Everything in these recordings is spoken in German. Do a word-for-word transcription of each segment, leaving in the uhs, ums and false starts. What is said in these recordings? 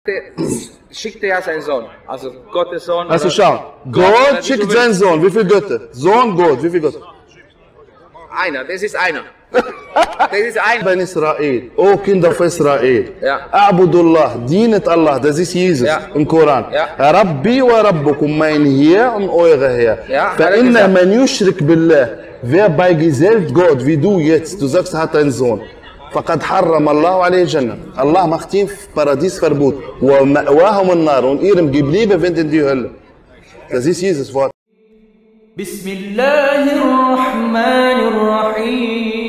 schickte ja seinen Sohn, also Gottes Sohn. Also schau, Gott, Gott schickt seinen Sohn. Wie viele Götter? Sohn, Gott, wie viele Götter? Einer, das ist einer. Das ist einer. Bei Israel, oh Kinder von Israel, ja. Abudullah, dienet Allah, das ist Jesus ja. im Koran. Ja. Rabbi wa Rabbukum, mein Herr und eure Herr. Ja, Fa'inna man yushrik billah, wer beigesellt Gott, wie du jetzt, du sagst, er hat einen Sohn. فقد حرم الله عليه الجنة. Allah macht ihm Paradies verbot. ومأواهم النار. Und ihrem Gebliebe wird in die Hölle. Das ist Jesus Wort. Bismillahirrahmanirrahim.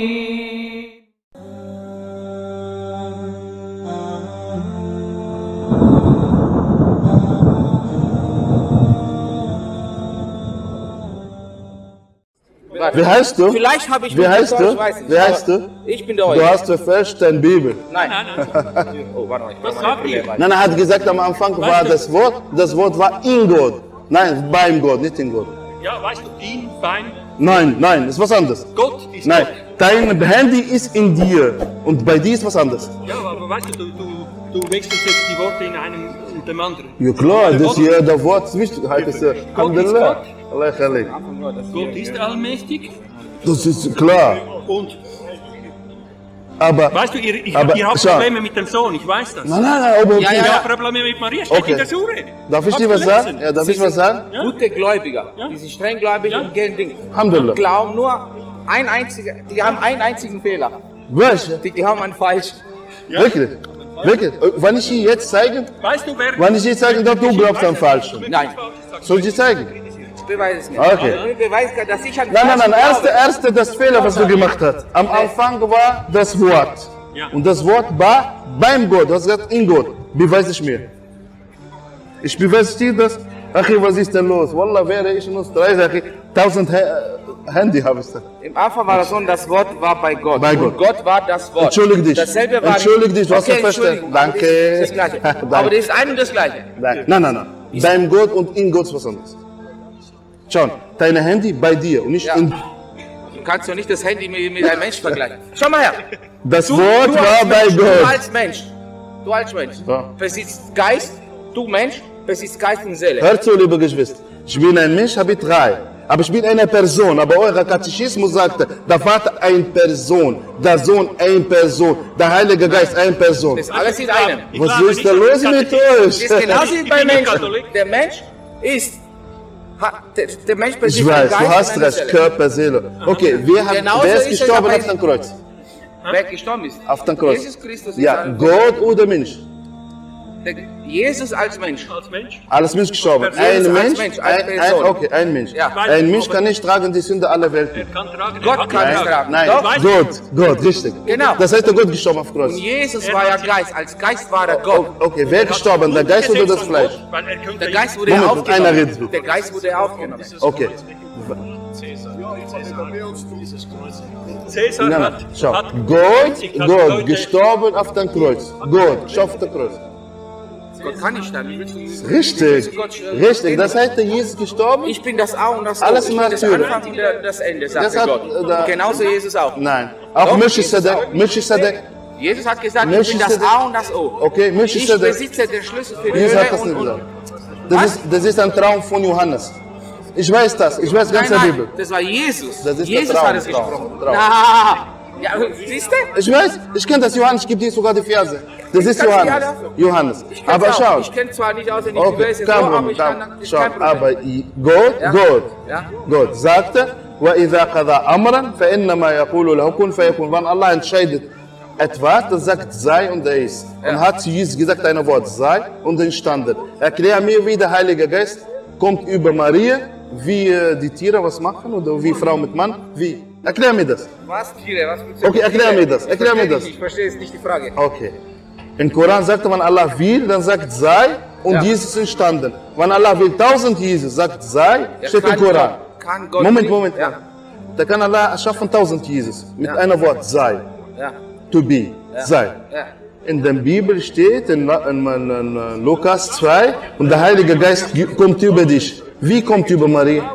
Wie heißt du? Vielleicht habe ich Wie heißt du? Ich weiß nicht. Wie heißt du? Ich bin der Du hast verfälscht deine Bibel. Nein. Oh, warte mal, ich Was sagt ihr? Nein, er hat gesagt, am Anfang war das Wort, das Wort war in Gott. Nein, beim Gott, nicht in Gott. Ja, weißt du, in, beim. Nein, nein, ist was anderes. Gott ist Nein, Gott. dein Handy ist in dir und bei dir ist was anderes. Ja, aber weißt du, du, du, du wechselst jetzt die Worte in einem und dem anderen. Ja klar, Der das Gott- hier, das Wort ist wichtig. Heißt es, Gott ist Alhamdulillah. Gott. Allah khalik. Gott ist allmächtig. Das ist klar. Und, Aber, weißt du, ihr, ihr, aber ihr habt schau. Probleme mit dem Sohn, ich weiß das. Nein, nein, nein, aber okay. Ja, Ihr ja. habt Probleme mit Maria, steht Okay. in der Sure. Darf ich Habt dir was ihr sagen? gelesen? Ja, darf ich was sagen? Ja? Gute Gläubiger, Ja. die sind streng gläubig Ja. und gehen Ding. Alhamdulillah. Glauben nur ein einziger, die haben einen einzigen Fehler. Welche? Die, die haben einen falsch. Ja. Wirklich? Wirklich? Wenn ich dir jetzt zeige, Weißt du, wer... wenn ich dir zeige, dass du glaubst an Falschen. Nein. Soll ich dir zeigen? Ich beweise es nicht. Okay. Ich beweise, dass ich an Nein, nein, nein, falschen erste, glaube. erste, das Fehler, was du gemacht hast. Am Anfang war das Wort. Ja. Und das Wort war beim Gott. Du hast gesagt, in Gott. Beweise ich mir. Ich beweise dir das. Achi, was ist denn los? Wallah, wäre ich in Österreich, Achi, tausend Ha- Handy habe ich da. Im Anfang war das so, das Wort war bei Gott. Bei Und Gott. Gott war das Wort. Entschuldige dich. Dasselbe war Entschuldige dich, du hast okay, ja verstanden. Entschuldigung, aber Danke. Das ist das Gleiche. Danke. Aber das ist ein und das Gleiche. Nein, nein, nein. nein. Beim Gott und in Gott ist was anderes. Schau, dein Handy bei dir und nicht Ja. in... Du kannst doch nicht das Handy mit, mit einem Mensch vergleichen. Schau mal her. Das Du, Wort du war als bei Mensch, Du Gott. als Mensch. Du als Mensch. Ja. Besitzt Geist. Du Mensch besitzt Geist und Seele. Hört zu, liebe Geschwister. Ich bin ein Mensch, habe drei. Aber ich bin eine Person. Aber euer Katechismus sagt, der Vater eine Person, der Sohn eine Person, der Heilige Geist eine Person. Das alles ist einem. Ich Was glaube ist nicht, da dass los das mit Katechismus- euch? Das ist genauso wie Ich bei bin ein Menschen. Katholik. Der Mensch ist. Hat, der, der Mensch Ich besitzt weiß, einen du Geist hast und eine recht, Seele. Körper, Seele. Okay, wer, hat, Genauso wer ist ist es gestorben aber auf dem Kreuz? Wer gestorben ist. Auf dem Kreuz. Jesus Christus ist Ja, ein- Gott oder Mensch? Der, Jesus als Mensch. Als Mensch. Alles Mensch gestorben. Jesus Ein als Mensch, Mensch, als ein, ein, Person. okay, ein Mensch. Ja. Ein Mensch kann nicht tragen die Sünde aller Welten. Er kann tragen. Gott er hat kann ihn es tragen. Nein, Doch. Weißt Gott, Gott, richtig. Genau. Das heißt, der Gott gestorben auf dem Kreuz. Und Jesus war ja Geist. Als Geist war er Gott. Okay, wer gestorben, der Geist oder das Fleisch? Weil er könnte Der ja- Geist wurde ja Moment, einer aufgenommen. redet. Der Geist wurde ja aufgenommen. Okay. Cäsar Nein, hat, nein, schau. hat Gott, neunzigtausend Gott, Leute- gestorben auf dem Kreuz. Gott, auf dem Kreuz. Gott kann nicht sterben. Wie willst du- wie willst Richtig, du Gott, äh, richtig. Das heißt, der Jesus gestorben? Ich bin das A und das O. Alles Ich bin das natürlich. Anfang und der- das Ende, sagt Das hat, Gott. äh, da- Genauso Jesus auch. Nein. Auch Doch, Melchisedek, Jesus auch. Melchisedek. Jesus hat gesagt, ich bin das Melchisedek- A und das O. Okay, Ich Melchisedek. besitze den Schlüssel für die Jesus hat Hölle das und, nicht und gesagt. Das ist, das ist ein Traum von Johannes. Ich weiß das, ich weiß ganz Nein, der nein, Bibel. das war Jesus. Das ist der Jesus Traum, hat es Traum, gesprochen. Traum. Na, ja, siehst du? Ich weiß, ich kenne das Johannes, ich gebe dir sogar die Verse. Das ist kann's Johannes. ja dafür. Johannes. Ich kenn's Aber auch. schau. Ich kenne zwar nicht auswendig die Okay, Verse so, kein aber Problem. ich kann dann- ist Schau, kein Problem. aber i- Gott, Ja. Gott, Ja. Gott sagte, وَإِذَا قَضَى أَمْرًا فَإِنَّمَا يَقُولُ لَهُ كُنْ فَيَكُونُ. Wenn Allah entscheidet etwas, dann sagt sei und er ist. Und hat zu Jesus gesagt ein Wort, sei und entstanden. Erklär mir, wie der Heilige Geist kommt über Maria, wie äh, die Tiere was machen oder wie Frau mit Mann, wie. Erklär mir das. Was Tiere? Was willst du Okay, mit erklär Tiere? mir das, Ich erklär verstehe mir das. nicht, Ich verstehe es nicht die Frage. Okay. Im Koran sagt man, Allah will, dann sagt sei und Ja. Jesus ist entstanden. Wenn Allah will tausend Jesus, sagt sei, Ja, steht im kann Koran. Gott- kann Gott Moment, nicht. Moment. Ja. Da kann Allah erschaffen tausend Jesus mit Ja. einem Wort sei. Ja. To be, sei. Ja. In der Bibel steht in, in, in, in Lukas zwei und der Heilige Geist kommt über dich. Wie kommt über Maria?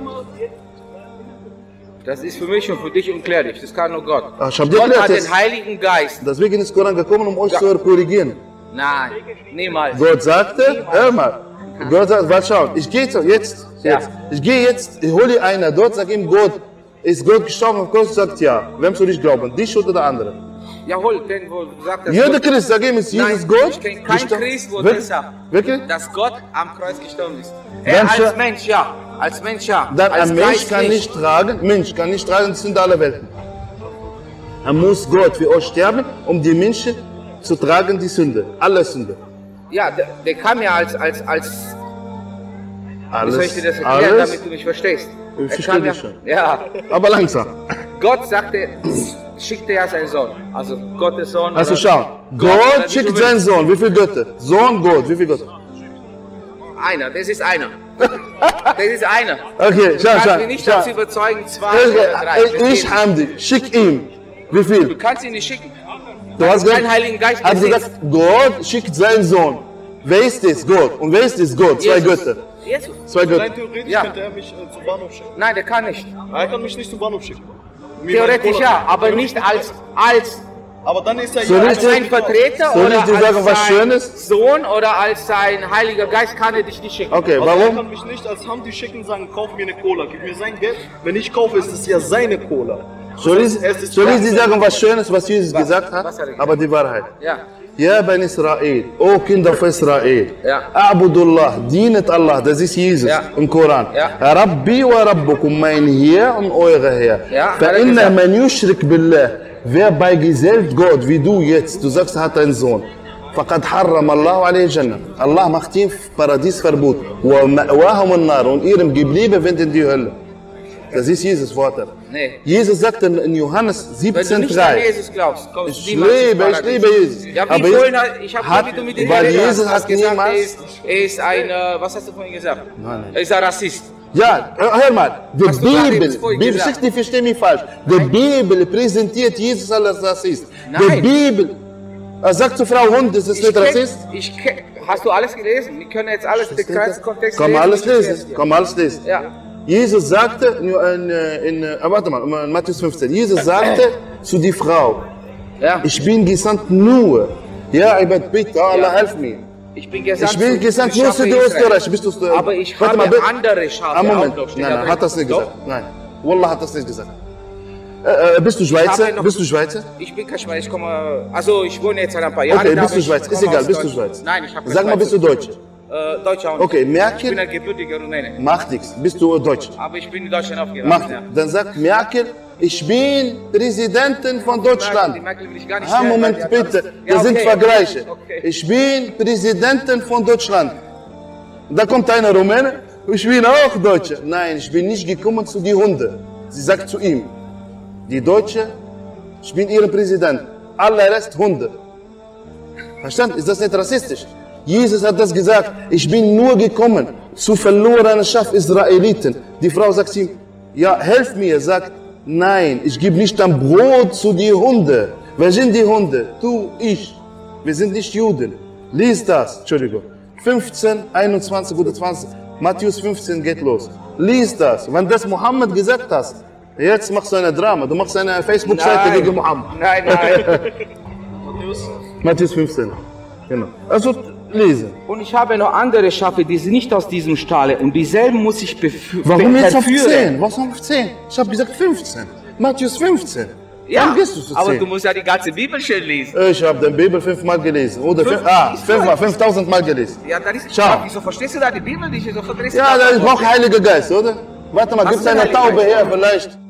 Das ist für mich und für dich unkläglich. Das kann nur Gott. Ach, ich hab dir Gott erklärt hat jetzt. den Heiligen Geist. Deswegen ist Koran gekommen, um euch zu korrigieren. Nein, niemals. Gott sagte, hör mal, Gott sagt, warte schau, ich gehe jetzt, jetzt, Ja. ich gehe jetzt, ich hole einer dort, sag ihm, Gott, ist Gott gestorben auf Kreuz, sagt ja. Wem soll ich glauben, dich oder der andere? Jawohl, denn wo sagt das Jeder Gott, Christ, sag ihm, ist Jesus Nein, Gott? ich kenne keinen gestorben? Christ, wo Wirklich? das sagt. Wirklich? Dass Gott am Kreuz gestorben ist. Dann Er schon- als Mensch, ja. Als Mensch, ja. Dann als ein Mensch Geist kann nicht tragen, Mensch kann nicht tragen, das sind alle Welten. Er muss Gott für euch sterben, um die Menschen zu tragen, die Sünde, alle Sünde. Ja, der, der kam ja als, als, als, wie soll ich dir das Alles, erklären, alles, damit du mich verstehst? Ich Er verstehe kam ja, dich schon. ja, aber langsam. Gott sagte, schickte ja seinen Sohn. Also Gottes Sohn. Also oder- schau, oder Gott wie schickt du seinen willst. Sohn, wie viele Götter? Sohn Gott, wie viele Götter? Einer, das ist einer. Das ist einer. Okay, Du schau, kannst schau, mich nicht schau. dazu überzeugen, zwei oder drei. Ich, Das ich, geht ich Hamdi, schick ihm. Wie nicht. Du viel? kannst ihn nicht schicken. Du hast keinen gesagt, Heiligen Geist hast besitzt. gesagt, Gott schickt seinen Sohn. Wer ist das? Gott. Und wer ist das? Gott. Zwei Jesus. Götter. Jesus. Zwei Rein Götter. theoretisch Ja. könnte er mich äh, zum Bahnhof schicken. Nein, der kann nicht. Er kann mich nicht zum Bahnhof schicken. Mir meine Theoretisch Cola- ja, aber nicht als, als, Aber dann ist er Soll ja ich als dir- sein Vertreter soll ich oder dir als sagen, was sein Schönes? Sohn oder als sein Heiliger Geist kann er dich nicht schicken. Okay, Also er warum? kann mich nicht als Hamdi schicken und sagen, kauf mir eine Cola, gib mir sein Geld. Wenn ich kaufe, ist es ja seine Cola. Soll ich, Es ist soll ich ja- dir sagen, was Schönes, was Jesus gesagt hat? Was hat er gesagt? Aber die Wahrheit. Ja. Ja, Ben Israel, oh Kinder von Israel, Ja. Abudullah, dienet Allah, das ist Jesus Ja. im Koran. Ja. Rabbi wa Rabbukum, mein Herr und euer Herr. Ja, hat er فإن gesagt. من يشرك بالله, wer beigesellt Gott, wie du jetzt, du sagst, er hat einen Sohn. فقد حرم الله عليه الجنة. Allah macht ihm Paradies Verbot. ومأواهم النار, und ihrem Gebliebe wird in die Hölle. Das ist Jesus Wort. Nee. Jesus sagt in in Johannes Wenn du siebzehn nicht an drei. Jesus glaubst, kommst Ich du niemals ins liebe, ich Paradies. liebe Jesus. Ja, wie Aber vorhin, Jesus ich habe hat- wie du mit dem weil geredet Jesus hast, hat hast gesagt, er niemals- ist, er ist ein, äh, was hast du vorhin gesagt? Nein, nein. Er ist ein Rassist. Ja, hör mal, die Hast du gerade Bibel, eben vorhin Bibel, gesagt. ich verstehe mich falsch. Die Bibel präsentiert Jesus als Rassist. Die Nein. Bibel, er sagt zur Frau Hund, das ist Ich nicht kenn- Rassist. Ich kenn- hast du alles gelesen? Wir können jetzt alles, den ganzen Kontext Komm, alles Ich erklär's lesen, dir. komm, alles lesen. Ja. Jesus sagte, in, in, in, äh, warte mal, in Matthäus fünfzehn, Jesus sagte zu die Frau, Ja. ich bin gesandt nur, ja, Ibad, bitte, Allah, Ja. helf mir. Ich bin gesandt, Ich bin zu- gesandt zu nur zu Schafe dir, Israel. Österreich. Bist du, Aber ich warte habe bitte. andere Schafe Ah, Moment. auch noch. Steht Nein, da nein, drin. hat das nicht Doch. gesagt. Nein. Wallah hat das nicht gesagt. Äh, äh, bist du Schweizer? habe noch- Bist du Schweizer? Ich bin kein Schweizer, ich komme, also ich wohne jetzt seit ein paar Jahren. Okay, da, bist aber du ich Schweizer? Ist komme egal, aus bist du Deutschland. Schweizer? Nein, ich habe Sag mal, bist du Deutscher? Äh, Deutscher auch nicht. Okay, Ich Merkel bin ein gebürtiger Rumäne. macht nichts. Bist du Deutscher? Aber ich bin in Deutschland aufgewachsen. Macht. Ja. Dann sagt Merkel, ich bin Präsidentin von Die Deutschland. Merkel will ich gar nicht Ah, stellen, Moment, weil die hat bitte. alles- Das Ja, sind okay, Vergleiche. Okay. Ich bin Präsidentin von Deutschland. Da kommt einer Rumäne, ich bin auch Deutscher. Nein, ich bin nicht gekommen zu die Hunde. Sie sagt zu ihm, die Deutsche, ich bin ihr Präsident. Alle Rest Hunde. Verstanden? Ist das nicht rassistisch? Jesus hat das gesagt. Ich bin nur gekommen zu verlorenen Schaf Israeliten. Die Frau sagt ihm, ja, helf mir. Sagt, nein, ich gebe nicht ein Brot zu die Hunde. Wer sind die Hunde? Du, ich. Wir sind nicht Juden. Lies das. Entschuldigung. fünfzehn, einundzwanzig oder zwanzig. Matthäus fünfzehn geht los. Lies das. Wenn das Mohammed gesagt hat, jetzt machst du eine Drama. Du machst eine Facebook-Seite Nein. gegen Mohammed. Nein, nein. Matthäus, Matthäus fünfzehn. Genau. Also lesen. Und ich habe noch andere Schafe, die sind nicht aus diesem Stalle. Und dieselben muss ich befü- Warum be- jetzt auf verführen. zehn? Was auf zehn? Ich habe gesagt fünfzehn. Matthäus fünfzehn. Ja, Warum gehst du zu aber zehn? du musst ja die ganze Bibel schön lesen. Ich habe den Bibel fünfmal gelesen. Oder Fünf- fünf, ah, fünfmal, fünftausend Mal gelesen. Ja, dann ist Schau. Ja, wieso verstehst du da die Bibel nicht? Wieso verdrehst du Ja, da- ich brauche Heiliger Geist, oder? Warte mal, Was gibt es ist eine Heiliger Taube Geist? her vielleicht?